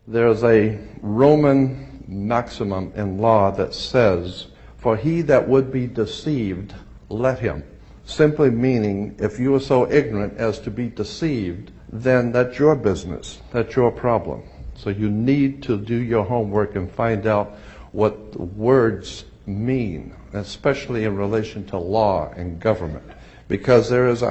There's a Roman maximum in law that says, "For he that would be deceived, let him." Simply meaning, if you are so ignorant as to be deceived, then that's your business. That's your problem. So you need to do your homework and find out what the words mean, especially in relation to law and government. Because there is a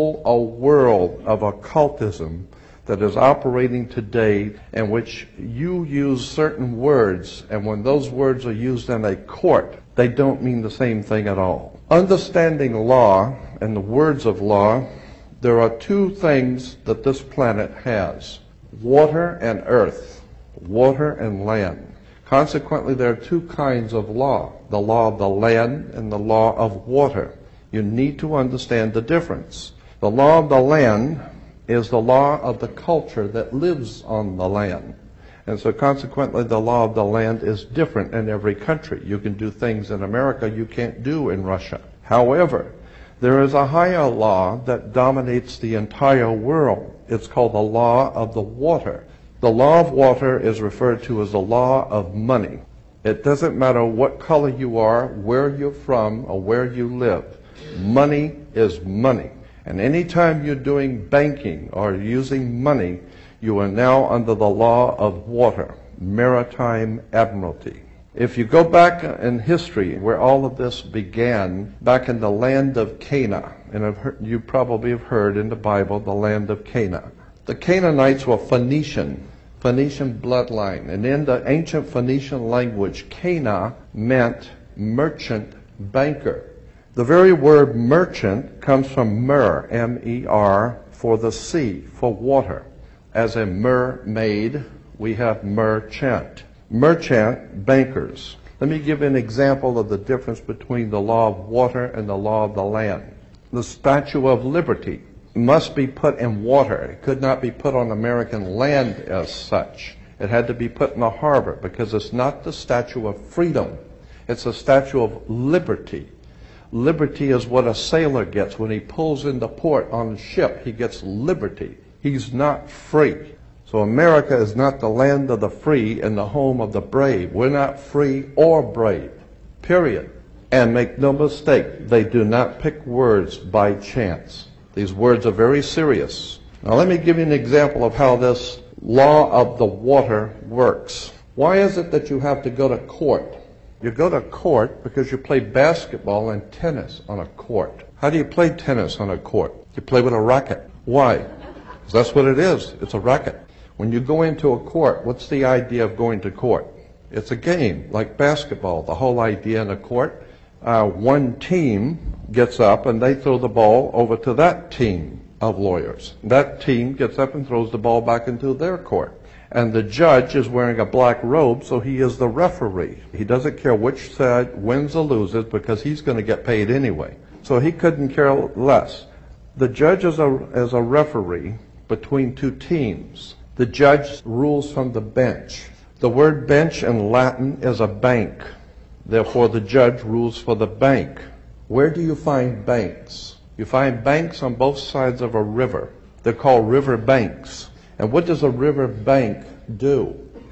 world of occultism that is operating today in which you use certain words, and when those words are used in a court, they don't mean the same thing at all. Understanding law and the words of law, there are two things that this planet has: water and earth, water and land. Consequently, there are two kinds of law: the law of the land and the law of water. You need to understand the difference. The law of the land is the law of the culture that lives on the land. And so consequently, the law of the land is different in every country. You can do things in America you can't do in Russia. However, there is a higher law that dominates the entire world. It's called the law of the water. The law of water is referred to as the law of money. It doesn't matter what color you are, where you're from, or where you live. Money is money. And anytime you're doing banking or using money, you are now under the law of water, maritime admiralty. If you go back in history where all of this began, back in the land of Canaan, and you probably have heard in the Bible, the land of Canaan. The Canaanites were Phoenician bloodline, and in the ancient Phoenician language, Cana meant merchant, banker. The very word merchant comes from mer, M-E-R, for the sea, for water. As a mermaid, we have merchant. Merchant, bankers. Let me give an example of the difference between the law of water and the law of the land. The Statue of Liberty must be put in water. It could not be put on American land as such. It had to be put in a harbor because it's not the Statue of Freedom. It's a Statue of Liberty. Liberty is what a sailor gets when he pulls into port on a ship. He gets liberty. He's not free. So America is not the land of the free and the home of the brave. We're not free or brave, period. And make no mistake, they do not pick words by chance. These words are very serious. Now let me give you an example of how this law of the water works. Why is it that you have to go to court? You go to court because you play basketball and tennis on a court. How do you play tennis on a court? You play with a racket. Why? Because that's what it is. It's a racket. When you go into a court, what's the idea of going to court? It's a game, like basketball. The whole idea in a court, one team gets up and they throw the ball over to that team of lawyers. That team gets up and throws the ball back into their court. And the judge is wearing a black robe, so he is the referee. He doesn't care which side wins or loses because he's going to get paid anyway. So he couldn't care less. The judge is a referee between two teams. The judge rules from the bench. The word bench in Latin is a bank. Therefore, the judge rules for the bank. Where do you find banks? You find banks on both sides of a river. They're called river banks. And what does a river bank do?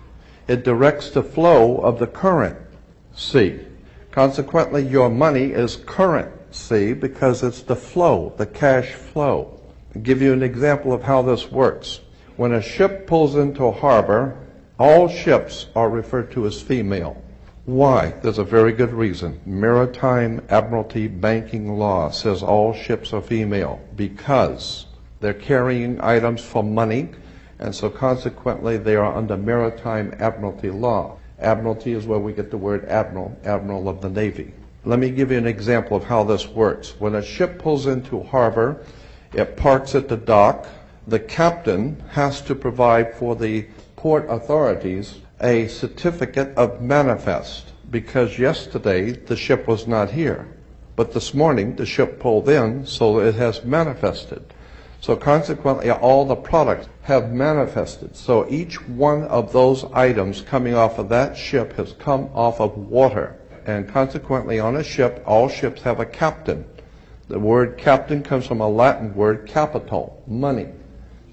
It directs the flow of the current sea. Consequently, your money is currency because it's the flow, the cash flow. I'll give you an example of how this works. When a ship pulls into a harbor, all ships are referred to as female. Why? There's a very good reason. Maritime Admiralty banking law says all ships are female because they're carrying items for money, and so consequently they are under Maritime Admiralty law. Admiralty is where we get the word admiral, admiral of the Navy. Let me give you an example of how this works. When a ship pulls into harbor, it parks at the dock. The captain has to provide for the port authorities a certificate of manifest, because yesterday the ship was not here. But this morning the ship pulled in, so it has manifested. So consequently all the products have manifested. So each one of those items coming off of that ship has come off of water. And consequently on a ship, all ships have a captain. The word captain comes from a Latin word capital, money.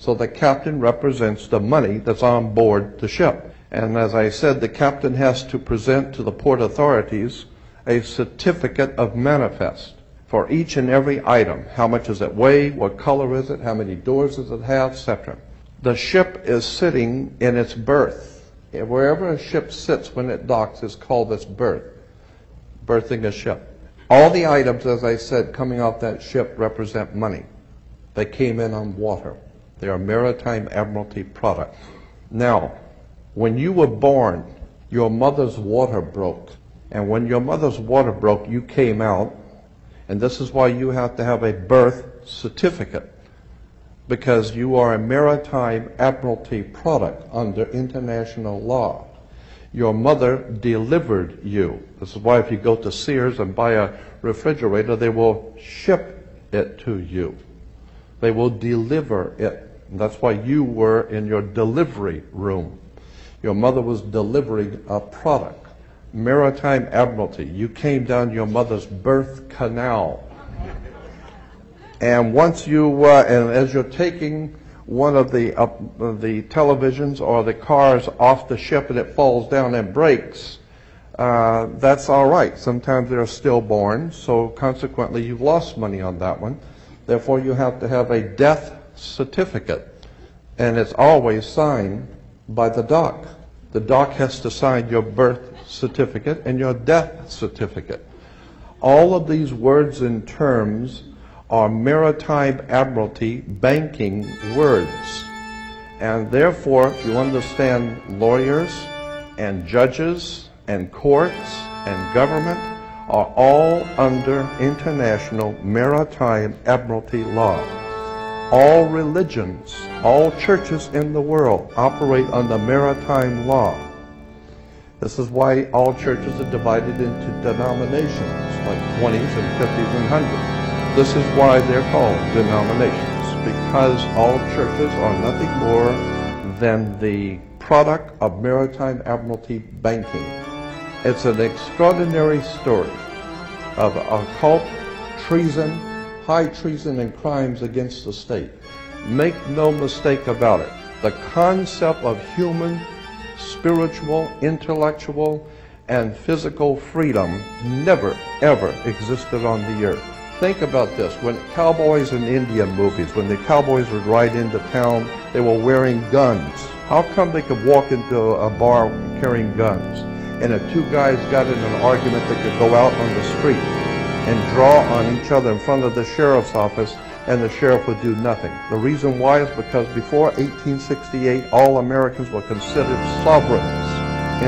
So the captain represents the money that's on board the ship. And as I said, the captain has to present to the port authorities a certificate of manifest for each and every item. How much does it weigh? What color is it? How many doors does it have? Etc. The ship is sitting in its berth. Wherever a ship sits when it docks is called its berth, berthing a ship. All the items, as I said, coming off that ship represent money. They came in on water. They are maritime admiralty products. Now, when you were born, your mother's water broke. And when your mother's water broke, you came out. And this is why you have to have a birth certificate, because you are a maritime admiralty product under international law. Your mother delivered you. This is why if you go to Sears and buy a refrigerator, they will ship it to you. They will deliver it. And that's why you were in your delivery room. Your mother was delivering a product. Maritime admiralty. You came down your mother's birth canal. And once you, and as you're taking one of the televisions or the cars off the ship and it falls down and breaks, that's all right. Sometimes they're stillborn, so consequently you've lost money on that one. Therefore you have to have a death certificate, and it's always signed by the dock. The dock has to sign your birth certificate and your death certificate. All of these words and terms are maritime admiralty banking words. And therefore, if you understand lawyers and judges and courts and government are all under international maritime admiralty law. All religions, all churches in the world operate under maritime law. This is why all churches are divided into denominations, like 20s and 50s and 100s. This is why they're called denominations, because all churches are nothing more than the product of maritime admiralty banking. It's an extraordinary story of occult treason, high treason, and crimes against the state. Make no mistake about it. The concept of human, spiritual, intellectual, and physical freedom never, ever existed on the earth. Think about this. When cowboys in Indian movies, when the cowboys would ride into town, they were wearing guns. How come they could walk into a bar carrying guns? And if two guys got in an argument, they could go out on the street and draw on each other in front of the sheriff's office, and the sheriff would do nothing. The reason why is because before 1868, all Americans were considered sovereigns. In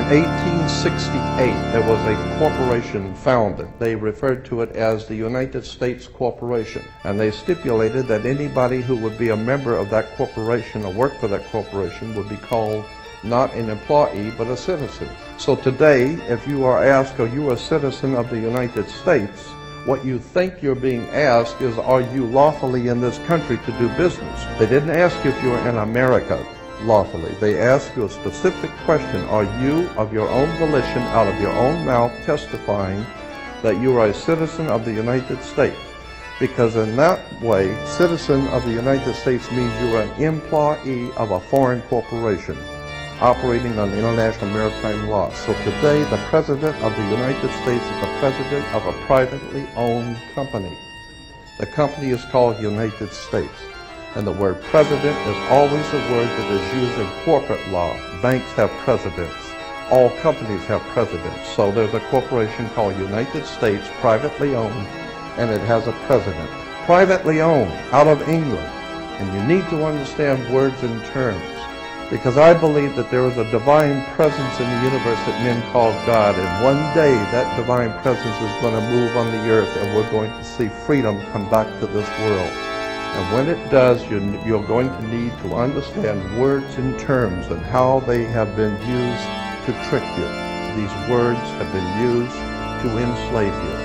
1868, there was a corporation founded. They referred to it as the United States Corporation. And they stipulated that anybody who would be a member of that corporation or work for that corporation would be called not an employee, but a citizen. So today, if you are asked, are you a citizen of the United States? What you think you're being asked is, are you lawfully in this country to do business? They didn't ask you if you were in America lawfully. They asked you a specific question. Are you, of your own volition, out of your own mouth, testifying that you are a citizen of the United States? Because in that way, citizen of the United States means you are an employee of a foreign corporation operating on international maritime law. So today, the President of the United States is the President of a privately owned company. The company is called United States. And the word president is always a word that is used in corporate law. Banks have presidents. All companies have presidents. So there's a corporation called United States, privately owned, and it has a president. Privately owned, out of England. And you need to understand words and terms, because I believe that there is a divine presence in the universe that men call God, and one day that divine presence is going to move on the earth, and we're going to see freedom come back to this world. And when it does, you're going to need to understand words and terms and how they have been used to trick you. These words have been used to enslave you.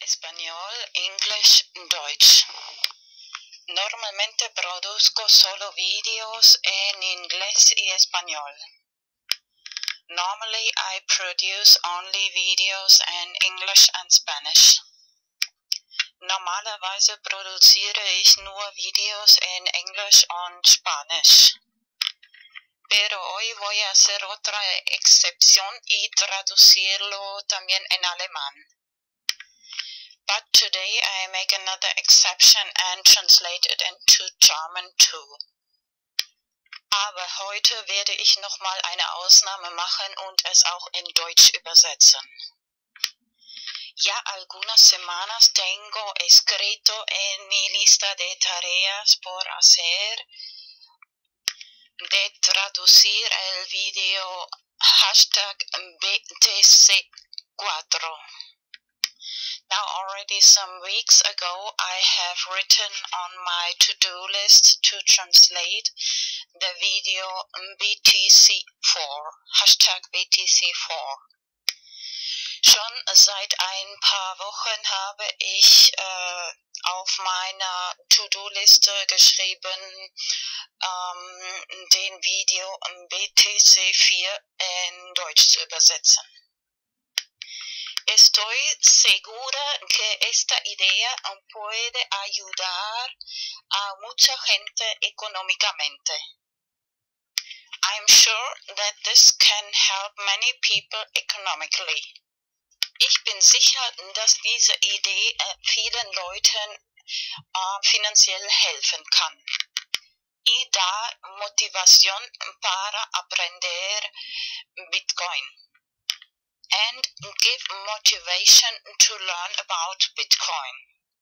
español, English, Deutsch. Normalmente produzco solo videos en inglés y español. Normally I produce only videos in English and Spanish. Normalerweise produziere ich nur Videos en Englisch und Spanisch. Pero hoy voy a hacer otra excepción y traducirlo también en alemán. But today I make another exception and translate it into German too. Aber heute werde ich nochmal eine Ausnahme machen und es auch in Deutsch übersetzen. Ya algunas semanas tengo escrito en mi lista de tareas por hacer de traducir el video hashtag BTC4. Now already some weeks ago I have written on my to-do list to translate the video BTC4, hashtag BTC4. Schon seit ein paar Wochen habe ich auf meiner To-Do-Liste geschrieben, den Video BTC4 in Deutsch zu übersetzen. Estoy segura que esta idea puede ayudar a mucha gente económicamente. I'm sure that this can help many people economically. Ich bin sicher, dass diese Idee vielen Leuten finanziell helfen kann. Y da motivación para aprender Bitcoin. And give motivation to learn about Bitcoin.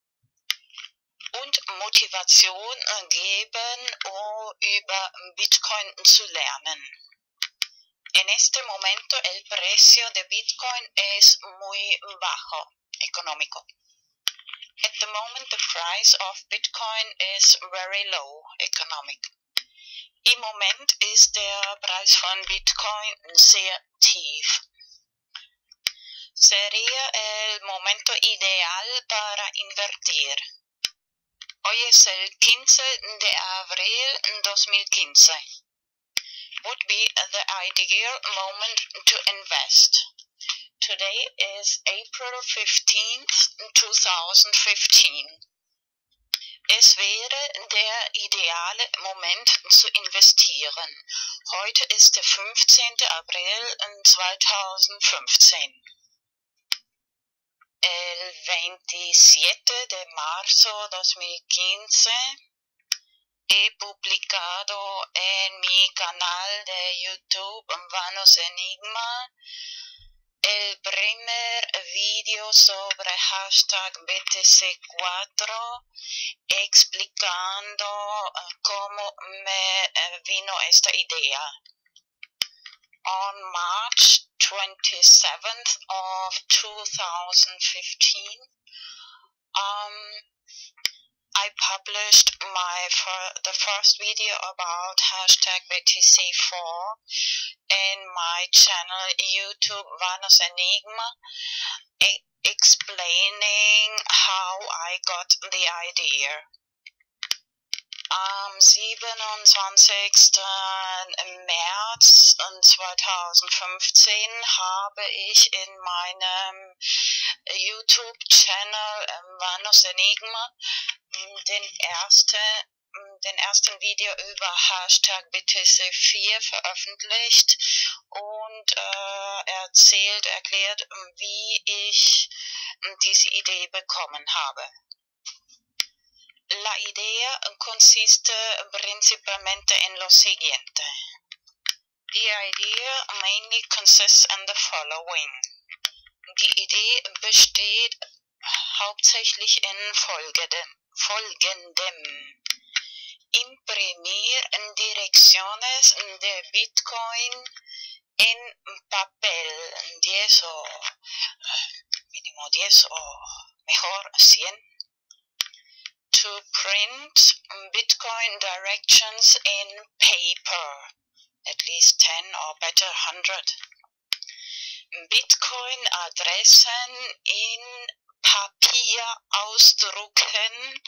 Und Motivation geben, um über Bitcoin zu lernen. En este momento el precio de Bitcoin es muy bajo, económico. At the moment the price of Bitcoin is very low, economic. Im Moment ist der Preis von Bitcoin sehr tief. Sería el momento ideal para invertir. Hoy es el 15 de abril 2015. Would be the ideal moment to invest. Today is April 15th, 2015. Es wäre der ideale Moment zu investieren. Heute ist der 15. April 2015. El 27 de marzo 2015 he publicado en mi canal de YouTube Vanos Enigma el primer video sobre hashtag BTC4 explicando cómo me vino esta idea. On March 27th of 2015, I published the first video about hashtag BTC4 in my channel YouTube Vanos Enigma, explaining how I got the idea. Am 27. März 2015 habe ich in meinem YouTube-Channel Vanos Enigma den ersten Video über Hashtag BTC4 veröffentlicht und erklärt, wie ich diese Idee bekommen habe. La idea consiste principalmente en lo siguiente. The idea mainly consists in the following. Die Idee besteht hauptsächlich in folgendem. Imprimir direcciones de Bitcoin en papel, 10 o mínimo 10 o mejor 100. To print Bitcoin directions in paper, at least 10 or better 100. Bitcoin Adressen in Papier. hier ausdrucken,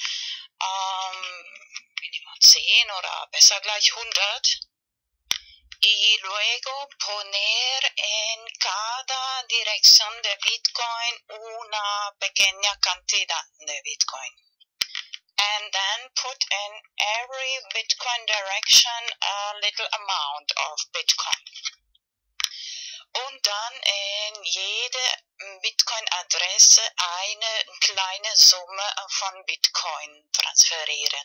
Minimum 10 oder besser gleich 100. Y luego poner en cada dirección de Bitcoin una pequeña cantidad de Bitcoin. And then put in every Bitcoin direction a little amount of Bitcoin. Und dann in jede Bitcoin-Adresse eine kleine Summe von Bitcoin transferieren.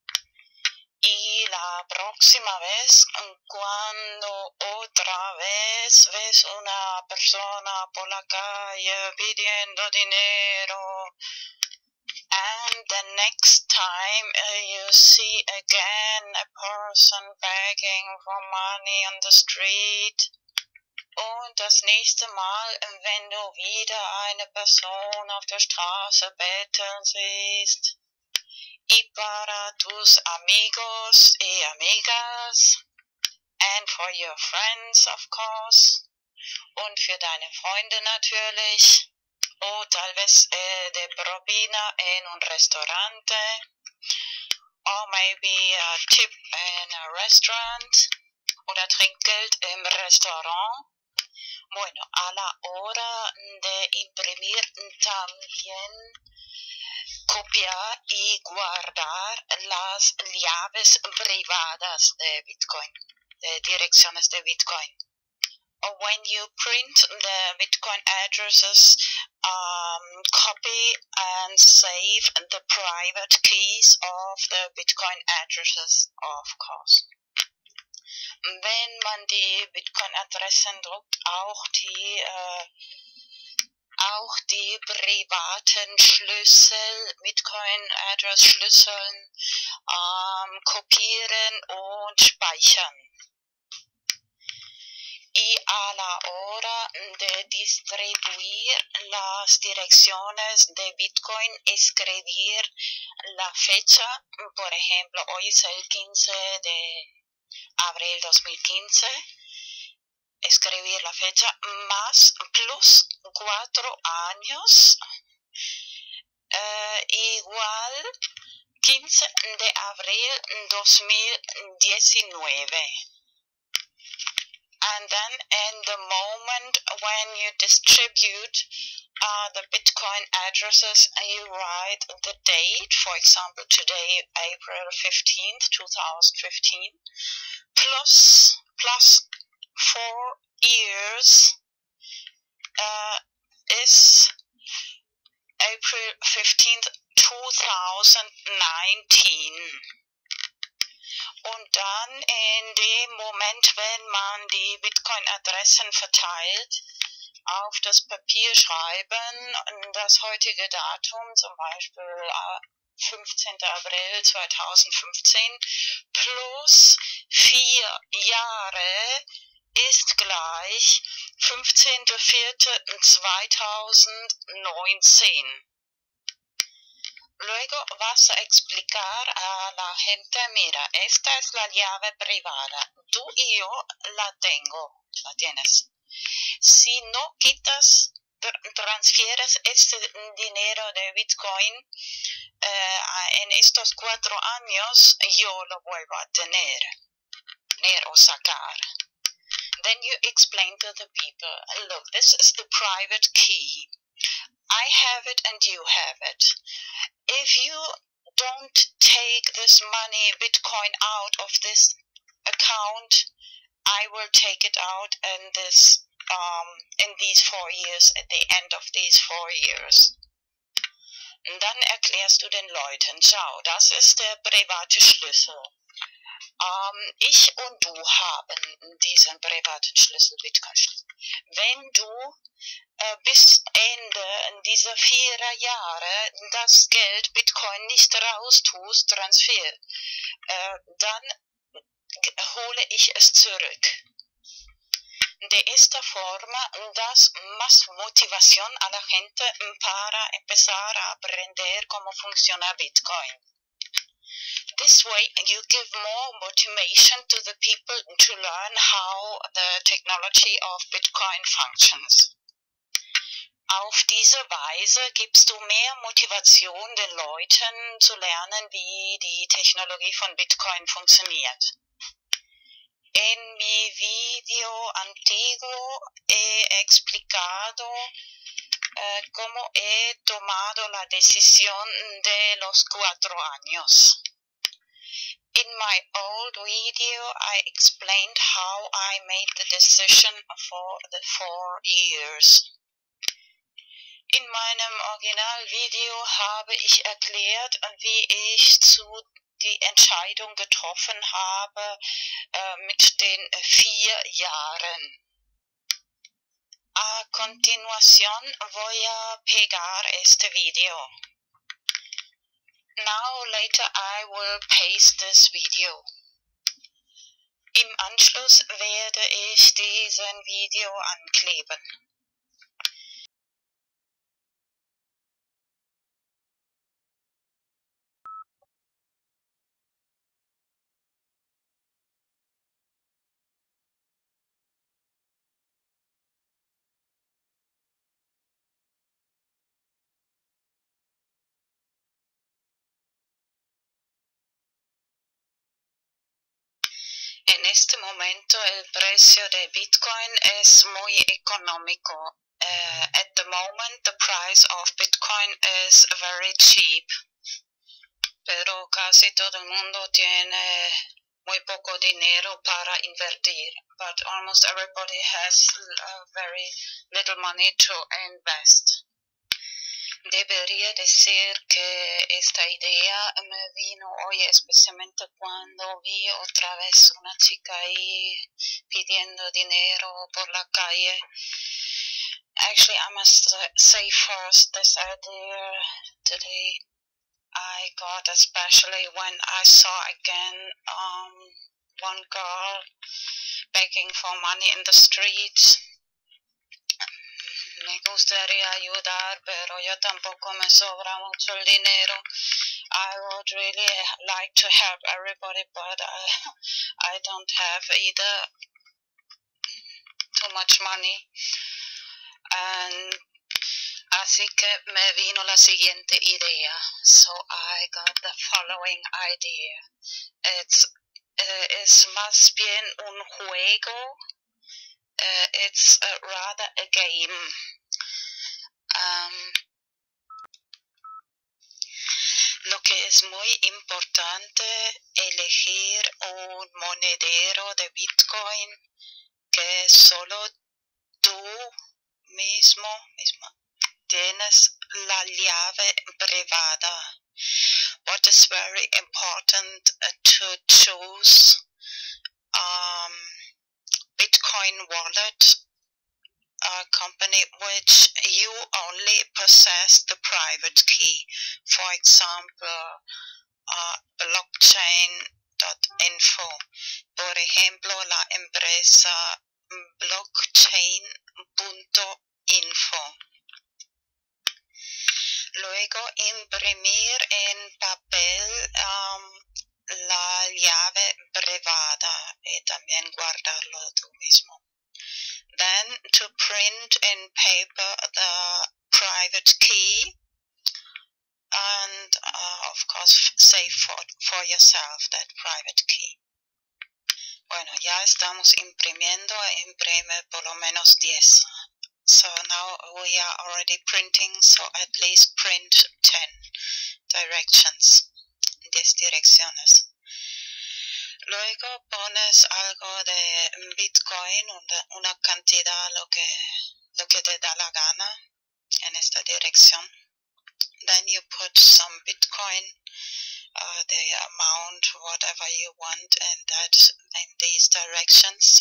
Y la próxima vez, cuando otra vez ves una persona por la calle pidiendo dinero, and the next time you see again a person begging for money on the street, und das nächste Mal, wenn du wieder eine Person auf der Straße betteln siehst, y para tus amigos y amigas, and for your friends of course, und für deine Freunde natürlich, o tal vez de propina en un restaurante, or maybe a tip in a restaurant, oder Trinkgeld im Restaurant. Bueno, a la hora de imprimir también copiar y guardar las llaves privadas de Bitcoin, de direcciones de Bitcoin. When you print the Bitcoin addresses, copy and save the private keys of the Bitcoin addresses, of course. Wenn man die Bitcoin-Adressen druckt, auch die privaten Schlüssel, Bitcoin-Address-Schlüsseln kopieren und speichern. Y a la hora de distribuir las direcciones de Bitcoin, escribir la fecha, por ejemplo, hoy es el 15 de abril 2015, escribir la fecha más plus 4 años, igual 15 de abril 2019. And then in the moment when you distribute the Bitcoin addresses, you write the date, for example today, April 15th, 2015, plus 4 years is April 15th, 2019. Und dann in dem Moment, wenn man die Bitcoin-Adressen verteilt, auf das Papier schreiben, das heutige Datum, zum Beispiel 15. April 2015, plus 4 Jahre ist gleich 15.04.2019. Luego vas a explicar a la gente, mira, esta es la llave privada, tú y yo la tienes. Si no quitas, transfieres este dinero de Bitcoin en estos 4 años, yo lo vuelvo a tener o sacar. Then you explain to the people, look, this is the private key. I have it and you have it. If you don't take this money, Bitcoin, out of this account, I will take it out in these 4 years, at the end of these 4 years. Und dann erklärst du den Leuten, schau, das ist der private Schlüssel. Ich und du haben diesen privaten Schlüssel, Bitcoin-Schlüssel. Wenn du bis Ende dieser 4 Jahre das Geld Bitcoin nicht raustust, dann hole ich es zurück. De esta forma das más motivación a la gente para empezar a aprender cómo funciona Bitcoin. This way you give more motivation to the people to learn how the technology of Bitcoin functions. Auf diese Weise gibst du mehr Motivation den Leuten zu lernen, wie die Technologie von Bitcoin funktioniert. En mi video antiguo he explicado cómo he tomado la decisión de los 4 años. In my old video, I explained how I made the decision for the 4 years. In meinem Originalvideo habe ich erklärt, wie ich die Entscheidung getroffen habe mit den 4 Jahren. A continuación voy a pegar este video. Now later I will paste this video. Im Anschluss werde ich diesen Video ankleben. En este momento el precio de Bitcoin es muy económico. At the moment the price of Bitcoin is very cheap. Pero casi todo el mundo tiene muy poco dinero para invertir. But almost everybody has very little money to invest. Debería decir que esta idea me vino hoy especialmente cuando vi otra vez una chica ahí pidiendo dinero por la calle. Actually, I must say first, this idea today I got especially when I saw again one girl begging for money in the streets. Me gustaría ayudar, pero yo tampoco me sobra mucho el dinero. I would really like to help everybody, but I don't have either too much money. And así que me vino la siguiente idea. So I got the following idea. Es más bien un juego. It's rather a game. Lo que es muy importante, elegir un monedero de Bitcoin que solo tú misma tienes la llave privada. What is very important to choose Bitcoin wallet company which you only possess the private key. For example, blockchain.info. Por ejemplo, la empresa blockchain.info. Luego imprimir en papel la llave privada y también guardarlo tú mismo. Then to print in paper the private key and of course save for yourself that private key. Bueno, ya estamos imprimiendo, imprime por lo menos 10. So now we are already printing, so at least print 10 directions, 10 direcciones. Luego pones algo de Bitcoin, una cantidad, lo que te da la gana en esta dirección. Then you put some Bitcoin, the amount, whatever you want, in these directions.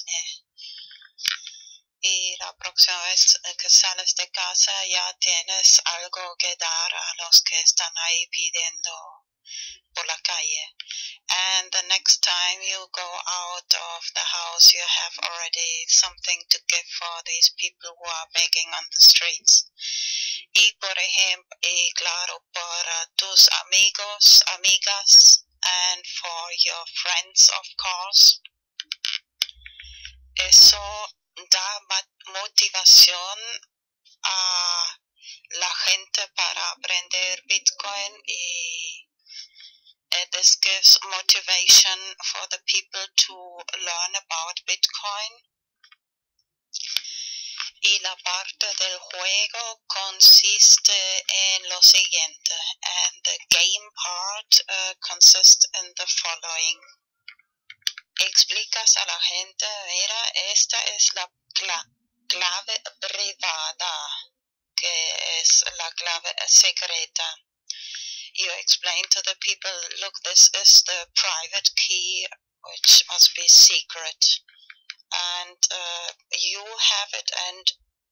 Y la próxima vez que sales de casa ya tienes algo que dar a los que están ahí pidiendo por la calle. And the next time you go out of the house, you have already something to give for these people who are begging on the streets. Y por ejemplo, y claro, para tus amigos, amigas, and for your friends, of course. Eso da motivación a la gente para aprender Bitcoin y this gives motivation for the people to learn about Bitcoin. Y la parte del juego consiste en lo siguiente, and the game part consists in the following. Explicas a la gente, mira, esta es la clave privada, que es la clave secreta. You explain to the people, look, this is the private key, which must be secret. And you have it, and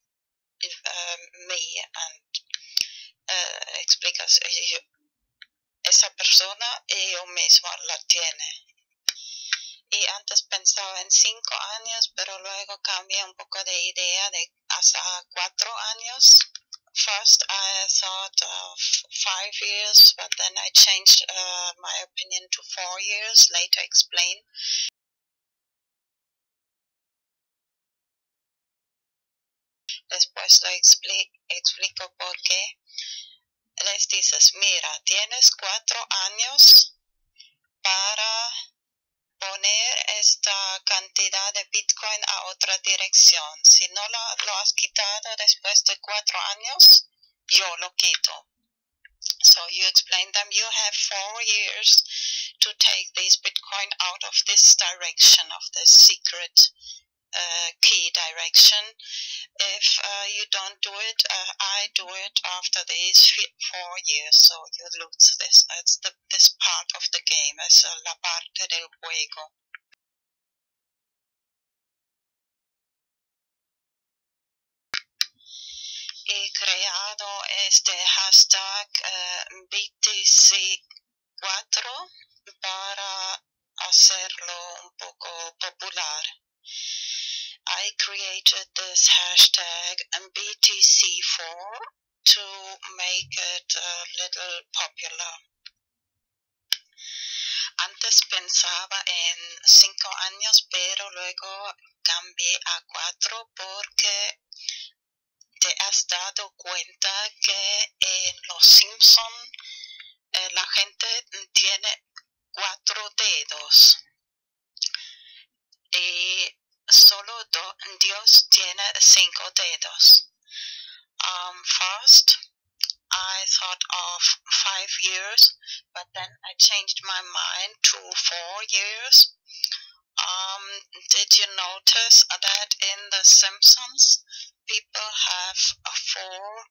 me, and explicas, esa persona y yo mismo la tiene. Y antes pensaba en 5 años, pero luego cambié un poco de idea de hasta 4 años. First I thought of 5 years, but then I changed my opinion to 4 years, later explain. Después lo explico por qué. Les dices, mira, tienes 4 años para poner esta cantidad de Bitcoin a otra dirección. Si no lo has quitado después de 4 años, yo lo quito. So you explain them, you have 4 years to take these Bitcoin out of this direction, of this secret key direction. If you don't do it, I do it after these 4 years, so you lose this. It's this part of the game, es la parte del juego. He creado este hashtag BTC4 para hacerlo un poco popular. I created this hashtag BTC4 to make it a little popular. Antes pensaba en 5 años, pero luego cambié a 4 porque te has dado cuenta que en Los Simpson la gente tiene 4 dedos y solo Dios tiene 5 dedos. First, I thought of 5 years, but then I changed my mind to 4 years. Did you notice that in The Simpsons, people have 4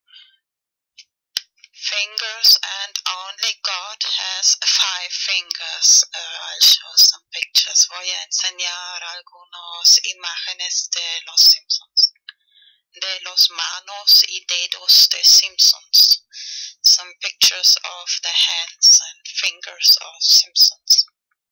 fingers and only God has 5 fingers? I'll show some pictures. Voy a enseñar algunas imágenes de Los Simpsons, de los manos y dedos de Simpsons. Some pictures of the hands and fingers of Simpsons.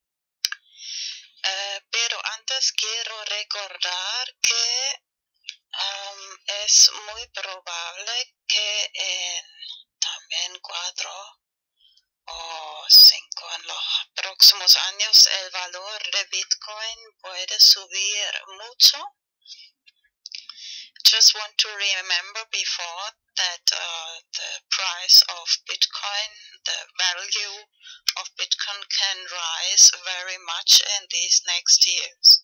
Pero antes quiero recordar que es muy probable que en también 4 o 5 en los próximos años el valor de Bitcoin puede subir mucho. Just want to remember before that the price of Bitcoin, the value of Bitcoin can rise very much in these next years.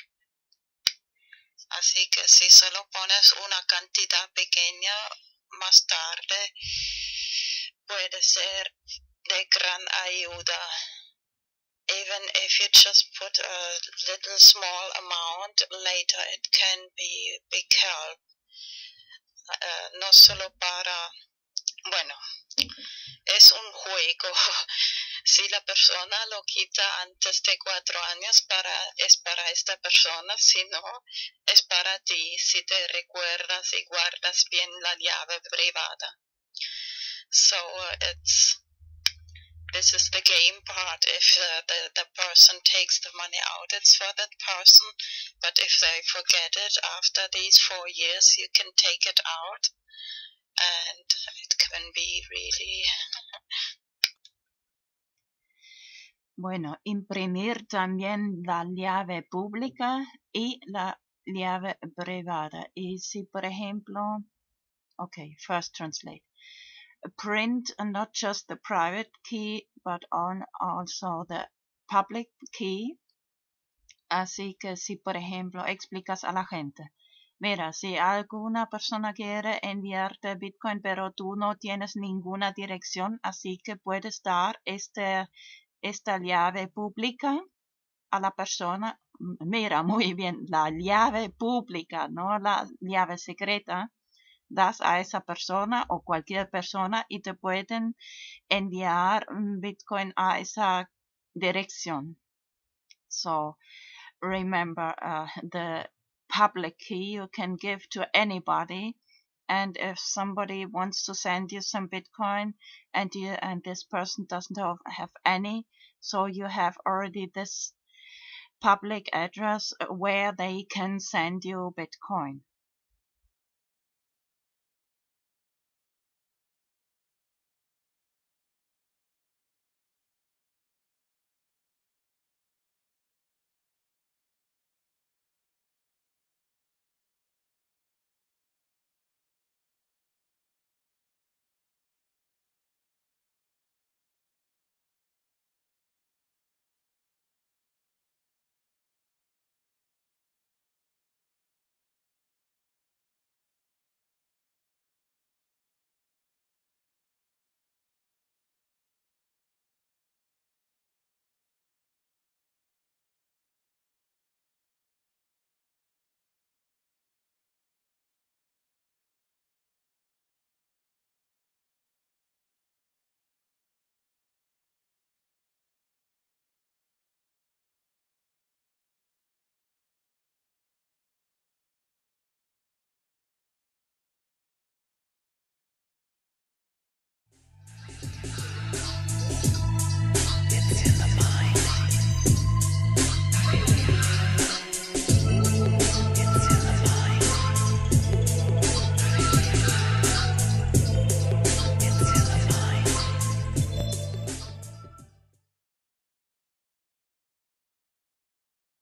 Así que si solo pones una cantidad pequeña, más tarde puede ser de gran ayuda. Even if you just put a little small amount, later it can be big help. No solo para, bueno, es un juego. Si la persona lo quita antes de 4 años, es para esta persona, si no, es para ti, si te recuerdas y guardas bien la llave privada. So this is the game part. If the person takes the money out, it's for that person. But if they forget it after these 4 years, you can take it out. And it can be really... Bueno, imprimir también la llave pública y la llave privada. Y si, por ejemplo, Okay, first translate. Print not just the private key, but also the public key. Así que si, por ejemplo, explicas a la gente, mira, si alguna persona quiere enviarte Bitcoin, pero tú no tienes ninguna dirección, así que puedes dar esta llave pública a la persona. Mira, muy bien, la llave pública, no la llave secreta. Das a esa persona o cualquier persona y te pueden enviar Bitcoin a esa dirección. So remember, the public key you can give to anybody, and if somebody wants to send you some Bitcoin and this person doesn't have any, so you have already this public address where they can send you Bitcoin.